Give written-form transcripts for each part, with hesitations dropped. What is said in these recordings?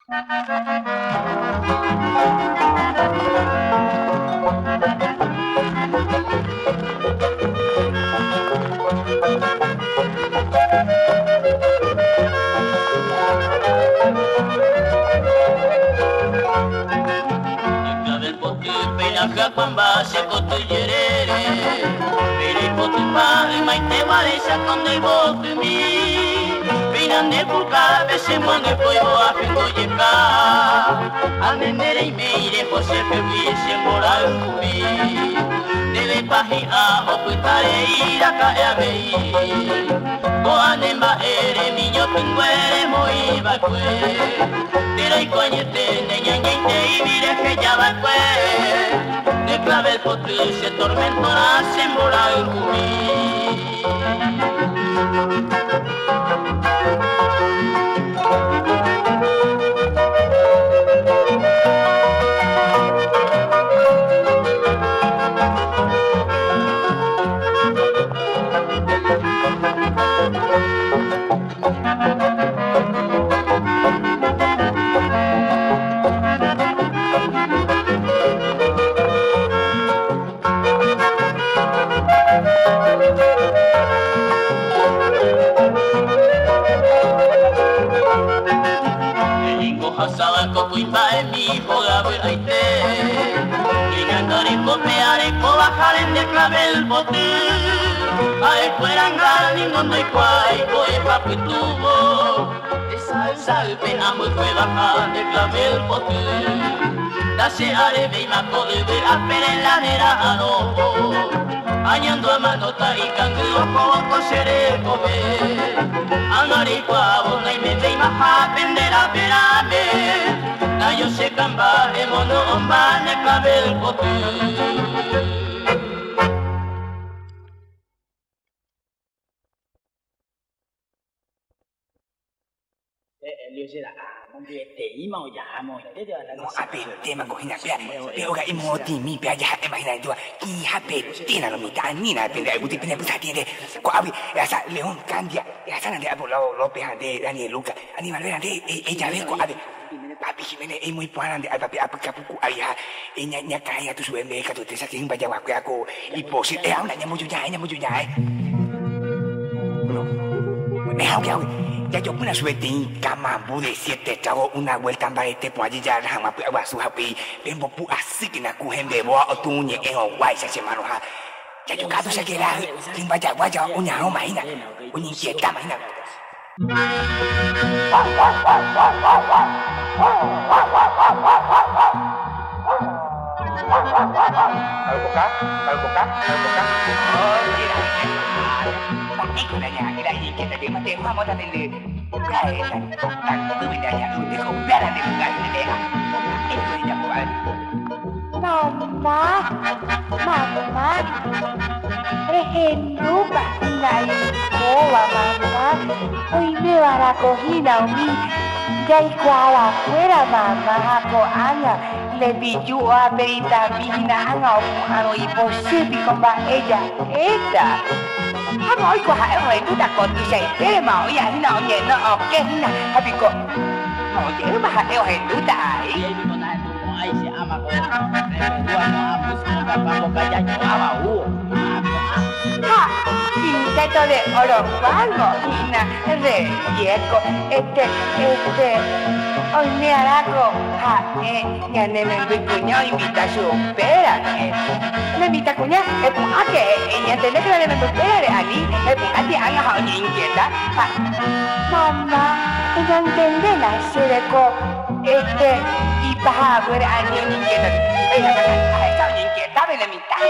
Pamba se coto yerere, pero potu pa mai te vale sa con el botu mi, pinande pulka bese mone foi boa pingo yeka, anenere meire pose pebi se mora ubi, deve pahi a oputare ira ka abei, ko anemba ere miño pinguere moi va kwe, direi coñete neñañete y mire que ya va kwe. De clavel potri se tormentora se mora el rubí. El bote, ay fueran ninguno y cuay, coe papi tubo, esa salve amo fue bajar de clave el bote, dase arebe y maco de ver a la nera anojo, añando a manota y canguro como seré comer, anaricua bona y me ve y maja pendera perame, na yo se camba e mono omba de clave el bote. No, apete magojina pia. Peoga imoti mi pia ya imagina tu. Ki hape tina lo mita nina pende buti pende buta tiene. Ko abi asa León Candia. Asa nande abo lo pia de Daniel Luca. Ani malvera de ella ve ko abi. Papi Jimenez es muy buena de papi apa kapuku ayah. Nya kaya tu suwe me ka tu tesa king baja waktu aku. Iposit ana nya muju nyai. No. Me hau ya. Ya yo una suerte en Camambu de 7 chavo una vuelta en barete por allí ya la mapu agua su happy bembo pu así que na kuhen de boa o tuñe en o guay se mano ha ya yo gato se queda sin vaya guaya uña no maina uña inquieta maina algo acá kita dia mati mama dah ni bukai tak tu dia yang tu dia kau biar dia bukai ni dia itu dia buat mama rehendu batinai boa mama hoy me va a coger a mí ya igual afuera mama ako ana le biju a berita bina angau anu imposible con ella Hãy có hãy hỏi tôi đặt con tôi chạy thế mà hỏi vậy nào nhẹ nó ở cái nè hãy bị con hỏi dễ mà hãy hỏi tôi tại ha pinta todo de oro pago na riesgo hoy me hará ya ne me cuñado invitación espera me invita cuñada es que ella tiene que me espera ali es que anga hao ni inquieta mamá ella entiende la sereco y baja a ver a ni inquieta ella me ha estado inquieta de la mitad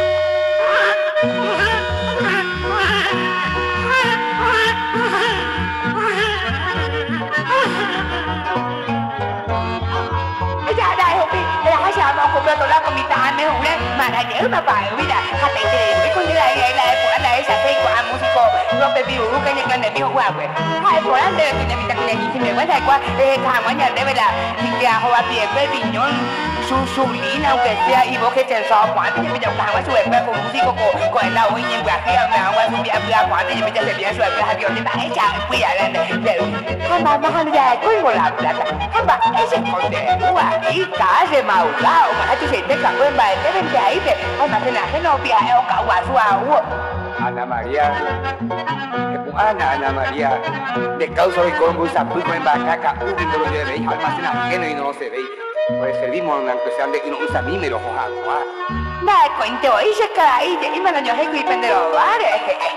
Cô tôi có bị tai mấy hôm đấy mà đã nhớ mà phải biết là hai tay tiền mấy con như này của anh này sẽ thấy của anh musico rồi về biểu lúc cái nhân này đi học về hai của anh đây thì này bị tặng này thì mình mới thay qua để hàng quán nhà đây bây là thì hoa tiền với bình nhón su lina, aunque sea, y vos que te so cuánto, y me te buscaba su espejo, con músico, con el lado, y en Guajira, me hago su bien, cuánto, y me te se bien su espejo, que yo te va a echar, fui a pero, jamás, más allá, cuigo la plata, jamás, ese contenido, y casi maulao, más tú se te cagó en baile, vente ahí, jamás, que no viaje, o caguasu, Ana María, Ana María, de causa de Colombo, Zapuco en Bacaca, ubi no lo llevéis, almacena ajeno y no lo se veis. Pues servimos en especial de que no usa mí, me lo joja. Nah, cuento, y se cae, y me lo llevé y pende los bares.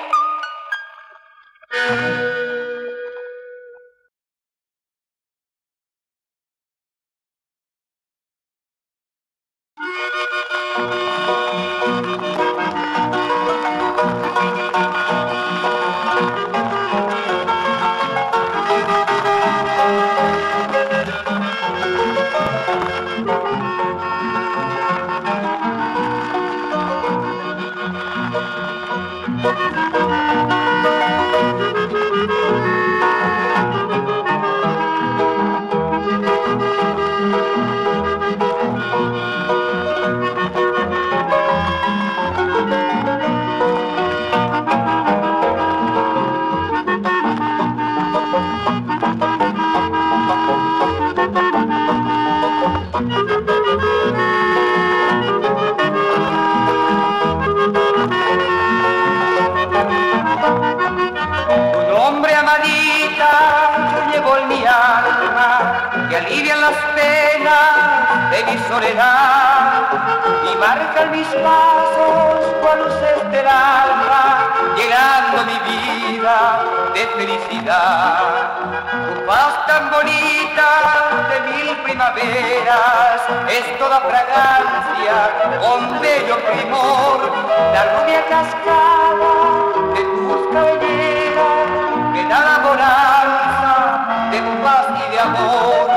Y marcan mis pasos con luces del alma, llenando mi vida de felicidad. Tu paz tan bonita de mil primaveras es toda fragancia con bello primor, la rubia cascada de tus cabelleras me da la bonanza de tu paz y de amor.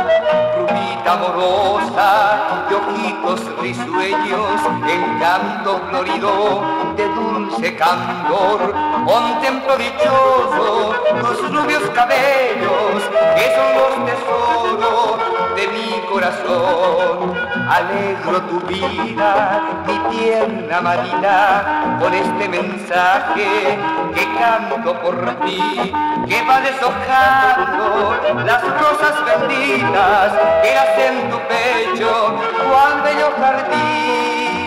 Amorosa, de ojitos risueños, encanto florido, de dulce candor, contemplo dichoso tus rubios cabellos, que son los tesoros de mi corazón. Alegro tu vida, mi tierna Marina, con este mensaje que canto por ti, que va deshojando las rosas benditas que eras en tu pecho, cuán bello jardín.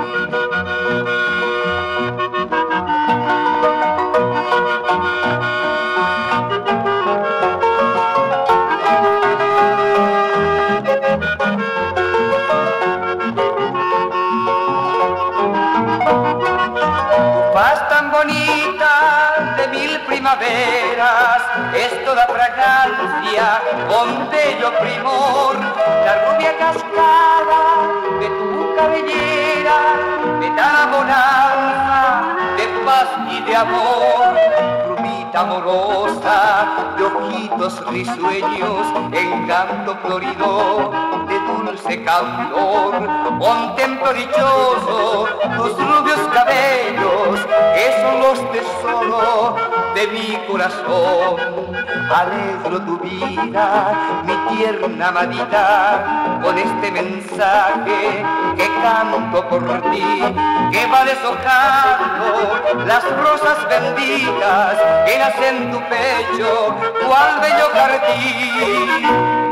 Primaveras, es toda fragancia con bello primor, la rubia cascada de tu cabellera me da bonanza de paz y de amor. Rubita amorosa, de ojitos risueños, encanto florido, de dulce candor, contemplo dichoso tus rubios cabellos, que son los tesoros de mi corazón. Alegro tu vida, mi tierna amadita, con este mensaje que canto por ti, que va deshojando las rosas benditas que nacen en tu pecho, cual bello jardín.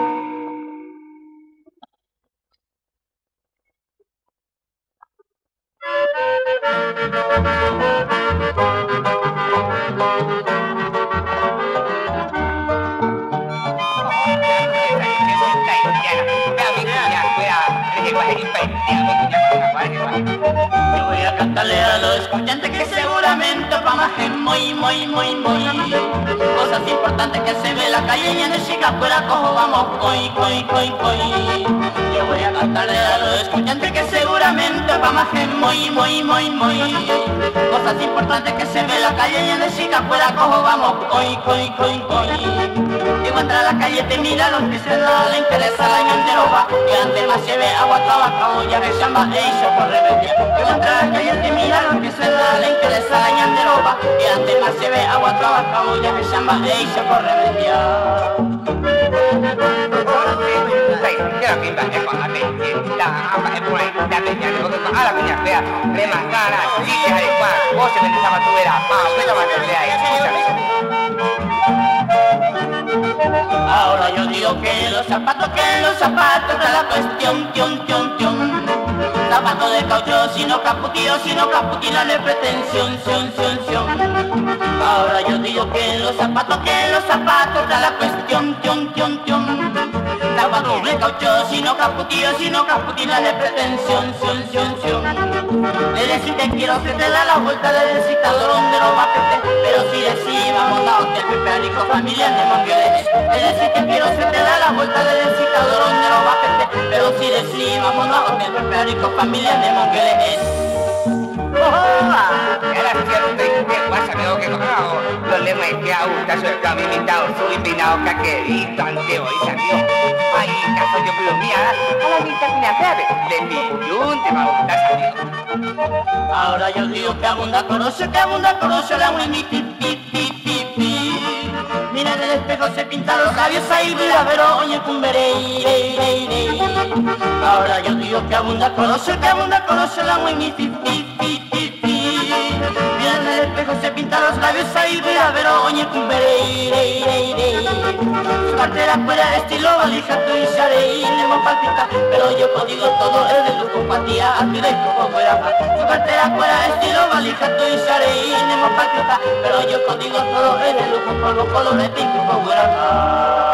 Yo voy a cantarle a los escuchantes que seguramente van a muy cosas importantes que se ve en la calle y en el chicapuela cojo vamos coi. Yo voy a cantarle a los escuchantes que seguramente van a muy cosas importantes que se ve en la calle y en el chicapuela cojo vamos coi. Llego a entrar a la calle te mira los que se da le interesa la ñanderoba y antes más se ve agua tabaco ya me llama eso por rebelde. Llego a entrar a la calle te mira los que se da le interesa la ñanderoba y antes más se ve agua tabaco ya me llama eso por rebelde. la apa pura la peña porque a la peña fea le mandan así que adecuar vos se ven esa matuera pa que la matuera escúchame. Ahora yo digo que los zapatos de la cuestión, zapatos de caucho, sino caputillo, le pretensión, Ahora yo digo que los zapatos de la cuestión, zapatos de caucho, sino caputillo, le pretensión, Le decís te quiero que te da la vuelta del citador donde no va a perder, pero si decís vamos a hotel Peperico, familia de Mongueles. Le decís te quiero que te da la vuelta del citador donde no va a perder, pero si decís vamos a hotel Peperico, familia de Mongueles. Era cierto y qué pasa, veo que cobrado. Los lemas que a gusta, soy caminitado, soy peinado, caquerito, anteo, y salió. Ay, caso yo plumía, a la mitad me atreve, le pidió un tema, gusta, salió. Ahora yo digo que abunda conoce, la wini, pi. Mira en el espejo se pinta los labios, ahí mira, pero oye, cumberey. Ahora yo digo que abunda conoce, la wini, pi. Mira en el espejo se pinta los labios, ahí mira, pero oye, cumberey. Su cartera fuera estilo valija, tú y Sharey, Nemo palpita, pero yo digo todo es de lujo, patía, aquí de como fuera. Su cartera fuera estilo valija, tú y Sharey, Nemo palpita, pero yo digo todo es de lujo, polvo, color de pinto, como fuera.